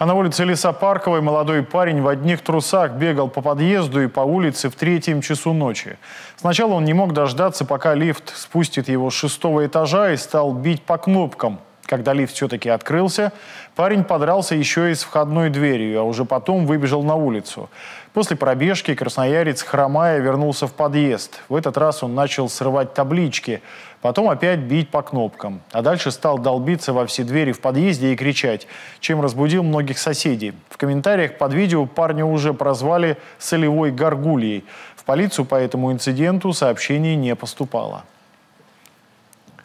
А на улице Лесопарковой молодой парень в одних трусах бегал по подъезду и по улице в 3 часу ночи. Сначала он не мог дождаться, пока лифт спустит его с 6-го этажа, и стал бить по кнопкам. Когда лифт все-таки открылся, парень подрался еще и с входной дверью, а уже потом выбежал на улицу. После пробежки красноярец, хромая, вернулся в подъезд. В этот раз он начал срывать таблички, потом опять бить по кнопкам. А дальше стал долбиться во все двери в подъезде и кричать, чем разбудил многих соседей. В комментариях под видео парня уже прозвали «солевой горгульей». В полицию по этому инциденту сообщений не поступало.